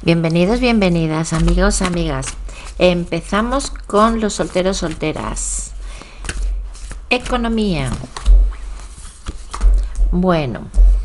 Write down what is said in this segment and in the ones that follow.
Bienvenidos, bienvenidas, amigos, amigas. Empezamos con los solteros, solteras. Economía. Bueno,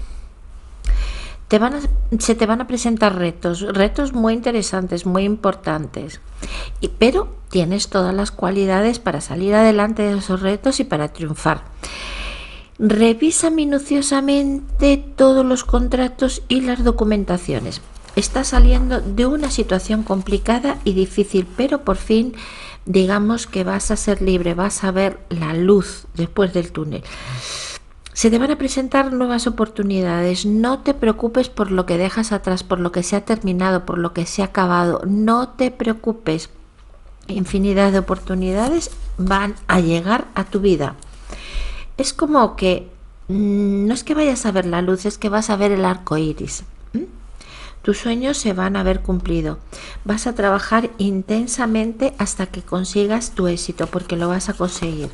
se te van a presentar retos muy interesantes, muy importantes. Pero tienes todas las cualidades para salir adelante de esos retos y para triunfar. Revisa minuciosamente todos los contratos y las documentaciones. Estás saliendo de una situación complicada y difícil, pero por fin digamos que vas a ser libre, vas a ver la luz después del túnel. Se te van a presentar nuevas oportunidades. No te preocupes por lo que dejas atrás, por lo que se ha terminado, por lo que se ha acabado. No te preocupes. Infinidad de oportunidades van a llegar a tu vida. Es como que no es que vayas a ver la luz, es que vas a ver el arco iris. Tus sueños se van a ver cumplido. Vas a trabajar intensamente hasta que consigas tu éxito, porque lo vas a conseguir.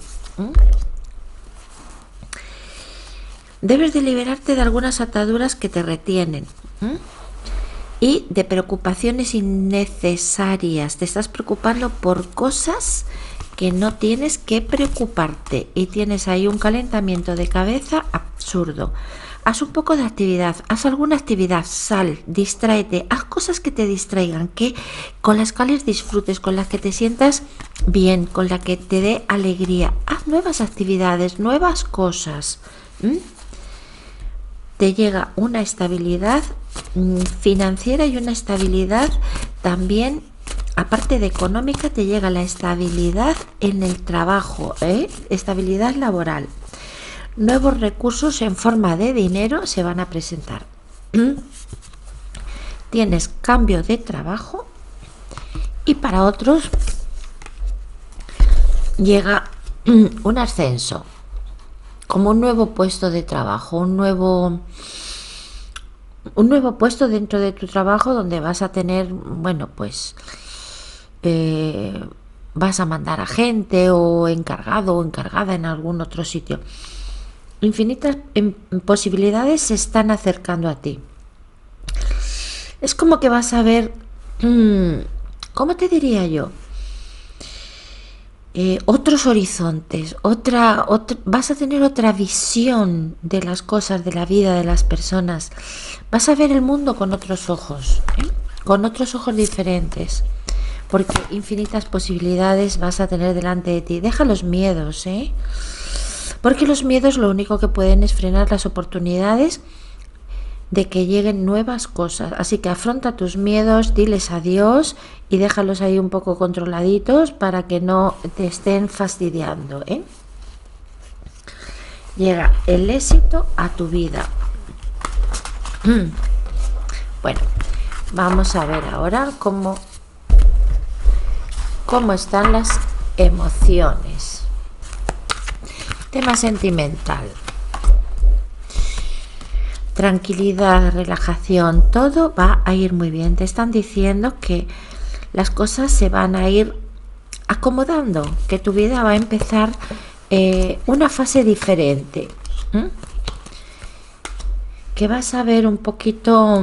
Debes de liberarte de algunas ataduras que te retienen y de preocupaciones innecesarias. Te estás preocupando por cosas que no tienes que preocuparte y tienes ahí un calentamiento de cabeza absurdo. Haz un poco de actividad, haz alguna actividad, sal, distráete, haz cosas que te distraigan, con las cuales disfrutes, con las que te sientas bien, con las que te dé alegría. Haz nuevas actividades, nuevas cosas. Te llega una estabilidad financiera y una estabilidad también, aparte de económica, te llega la estabilidad en el trabajo, estabilidad laboral. Nuevos recursos en forma de dinero se van a presentar. Tienes cambio de trabajo y para otros llega un ascenso, como un nuevo puesto de trabajo, un nuevo puesto dentro de tu trabajo donde vas a tener, bueno, pues vas a mandar a gente o encargado o encargada en algún otro sitio. Infinitas posibilidades se están acercando a ti. Es como que vas a ver, ¿cómo te diría yo? Otros horizontes, vas a tener otra visión de las cosas, de la vida, de las personas. Vas a ver el mundo con otros ojos, con otros ojos diferentes, porque infinitas posibilidades vas a tener delante de ti. Deja los miedos, porque los miedos lo único que pueden es frenar las oportunidades de que lleguen nuevas cosas. Así que afronta tus miedos, diles adiós y déjalos ahí un poco controladitos para que no te estén fastidiando. Llega el éxito a tu vida. Bueno, vamos a ver ahora cómo están las emociones. Tema sentimental. Tranquilidad, relajación, todo va a ir muy bien. Te están diciendo que las cosas se van a ir acomodando, que tu vida va a empezar una fase diferente, que vas a ver un poquito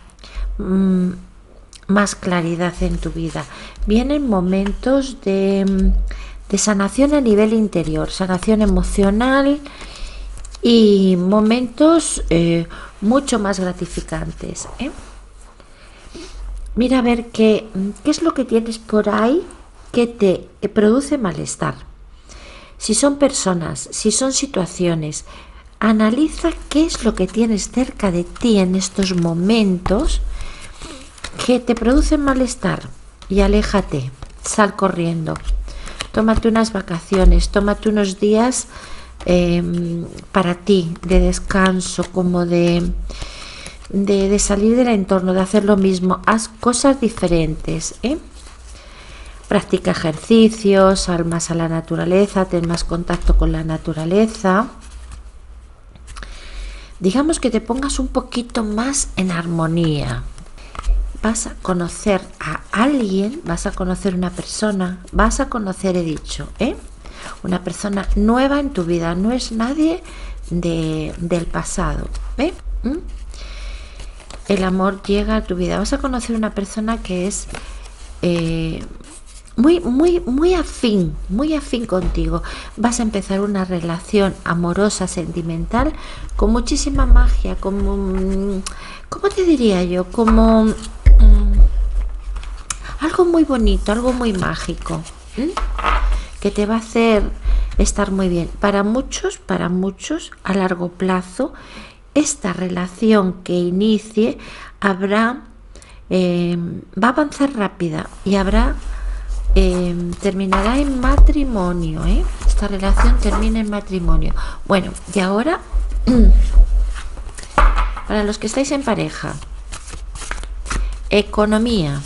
más claridad en tu vida. Vienen momentos de sanación a nivel interior, sanación emocional y momentos mucho más gratificantes. Mira a ver qué es lo que tienes por ahí que te produce malestar. Si son personas, si son situaciones, analiza qué es lo que tienes cerca de ti en estos momentos que te producen malestar y aléjate, sal corriendo. Tómate unas vacaciones, tómate unos días para ti, de descanso, como de salir del entorno, de hacer lo mismo. Haz cosas diferentes, Practica ejercicios, sal más a la naturaleza, ten más contacto con la naturaleza. Digamos que te pongas un poquito más en armonía. Vas a conocer a alguien, vas a conocer una persona, vas a conocer, he dicho, una persona nueva en tu vida, no es nadie del pasado, el amor llega a tu vida. Vas a conocer una persona que es muy afín contigo. Vas a empezar una relación amorosa, sentimental, con muchísima magia, como, ¿cómo te diría yo? Como algo muy bonito, algo muy mágico, que te va a hacer estar muy bien. Para muchos, a largo plazo, esta relación que inicie va a avanzar rápida y terminará en matrimonio, Esta relación termina en matrimonio. Bueno, y ahora, para los que estáis en pareja, economía.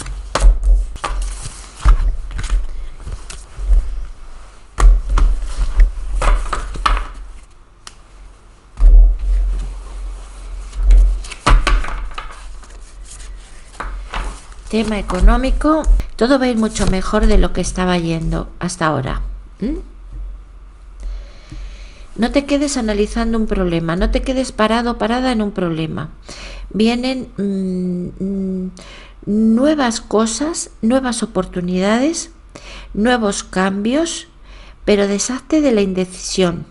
Tema económico, todo va a ir mucho mejor de lo que estaba yendo hasta ahora. No te quedes analizando un problema, no te quedes parada en un problema. Vienen nuevas cosas, nuevas oportunidades, nuevos cambios, pero deshazte de la indecisión.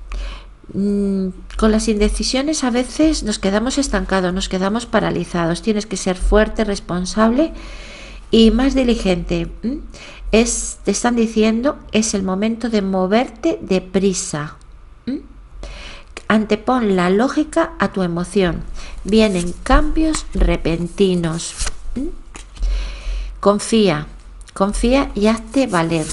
Con las indecisiones a veces nos quedamos estancados, nos quedamos paralizados. Tienes que ser fuerte, responsable y más diligente. Te están diciendo, es el momento de moverte deprisa. Antepon la lógica a tu emoción. Vienen cambios repentinos. Confía y hazte valer.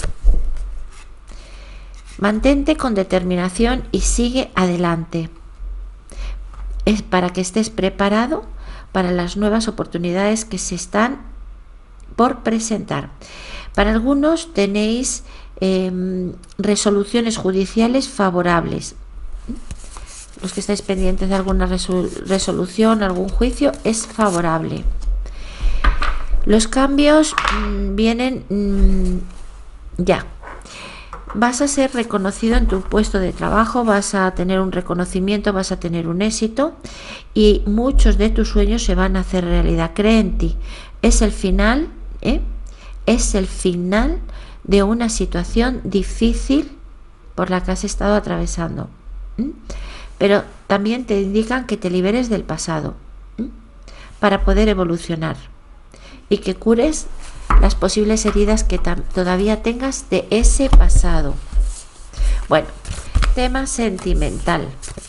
Mantente con determinación y sigue adelante. Es para que estés preparado para las nuevas oportunidades que se están por presentar. Para algunos tenéis resoluciones judiciales favorables. Los que estáis pendientes de alguna resolución, algún juicio, es favorable. Los cambios vienen ya. Vas a ser reconocido en tu puesto de trabajo, vas a tener un reconocimiento, vas a tener un éxito y muchos de tus sueños se van a hacer realidad. Cree en ti. Es el final, es el final de una situación difícil por la que has estado atravesando. Pero también te indican que te liberes del pasado para poder evolucionar y que cures las posibles heridas que todavía tengas de ese pasado. Bueno, tema sentimental.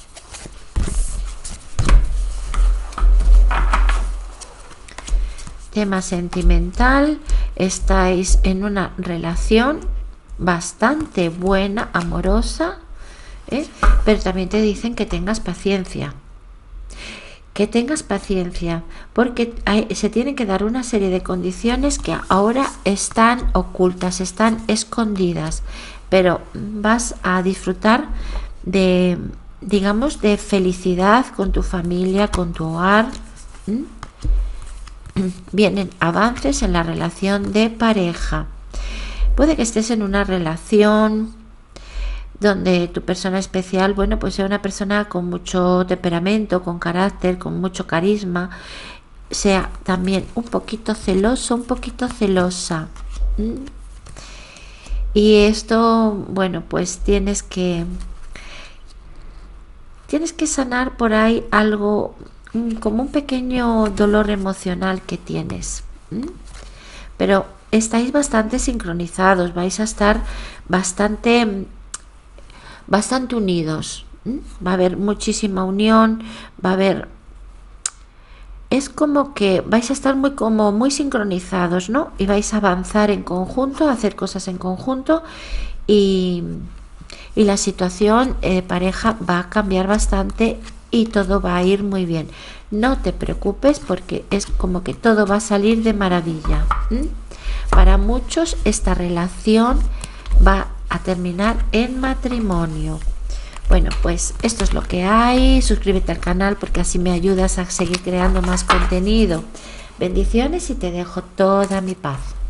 Tema sentimental, estáis en una relación bastante buena, amorosa, pero también te dicen que tengas paciencia. Que tengas paciencia, porque se tienen que dar una serie de condiciones que ahora están ocultas, están escondidas, pero vas a disfrutar de, digamos, de felicidad con tu familia, con tu hogar. Vienen avances en la relación de pareja. Puede que estés en una relación donde tu persona especial, bueno, pues sea una persona con mucho temperamento, con carácter, con mucho carisma, sea también un poquito celoso, un poquito celosa. Y esto, bueno, pues tienes que sanar por ahí algo, como un pequeño dolor emocional que tienes. Pero estáis bastante sincronizados, vais a estar bastante unidos. Va a haber muchísima unión, va a haber, es como que vais a estar muy sincronizados, ¿no? Y vais a avanzar en conjunto, a hacer cosas en conjunto y la situación pareja va a cambiar bastante y todo va a ir muy bien. No te preocupes porque es como que todo va a salir de maravilla. Para muchos esta relación va a terminar en matrimonio. Bueno, pues esto es lo que hay. Suscríbete al canal porque así me ayudas a seguir creando más contenido. Bendiciones y te dejo toda mi paz.